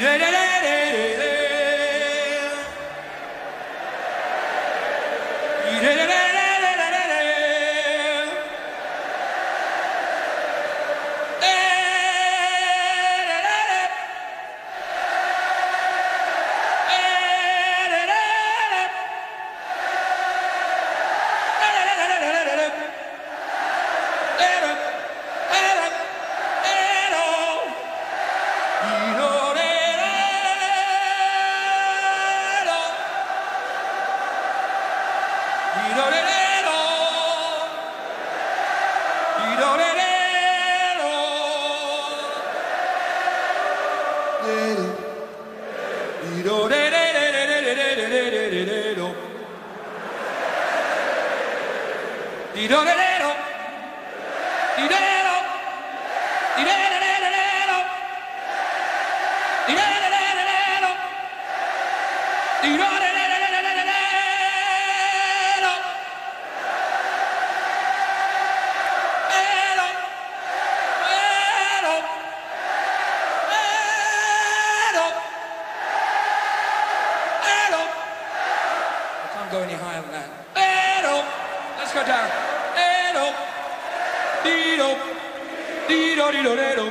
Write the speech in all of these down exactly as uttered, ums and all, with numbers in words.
Go any higher than that. Edo. Let's go down. Edo. Dido. Dido, dido, dido.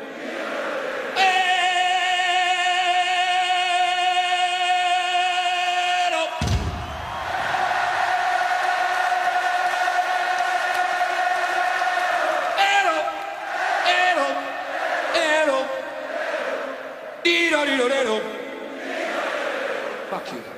Edo. Edo. Edo. Edo. Dido, dido, dido. Fuck you.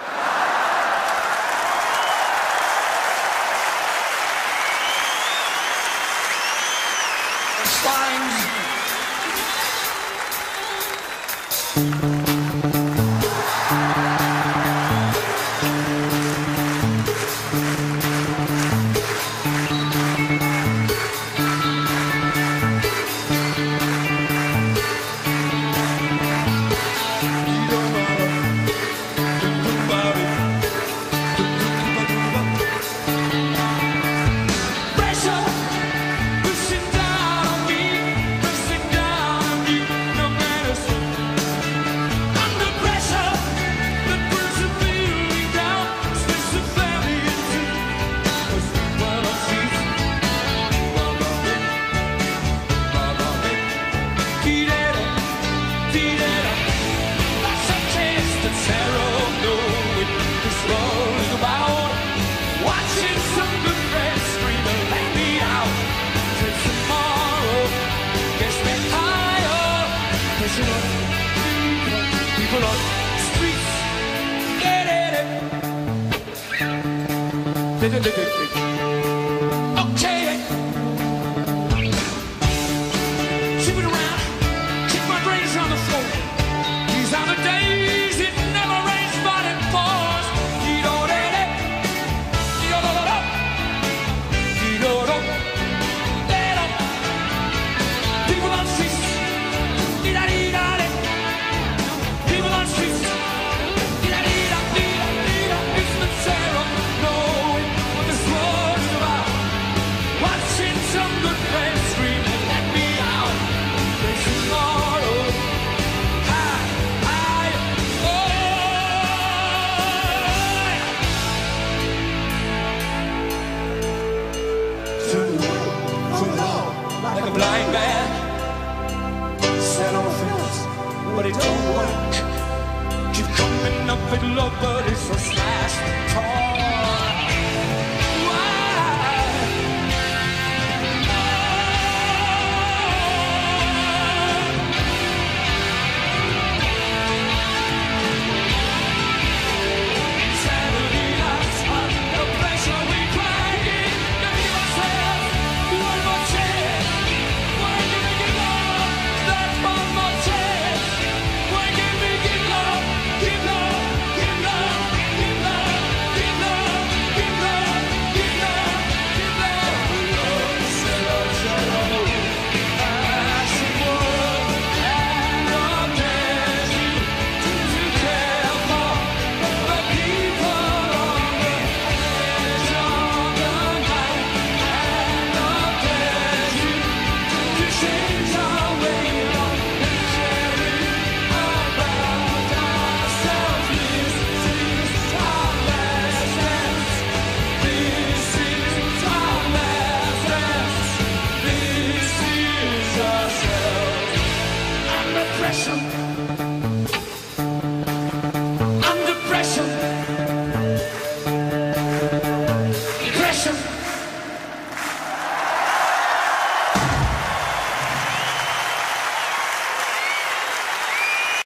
People on the streets, get it. Okay. Keep it around, keep my brains on the floor. These are the days it never rains, but it pours. People on the streets. People on the streets, it's the terror, knowing what this world's about. Watching some good friends scream and let me out. There's tomorrow, high, high, oh. Turn it on, turn it on, like a blind man. Set on the fence, but it don't work. Keep coming up with love, but it's so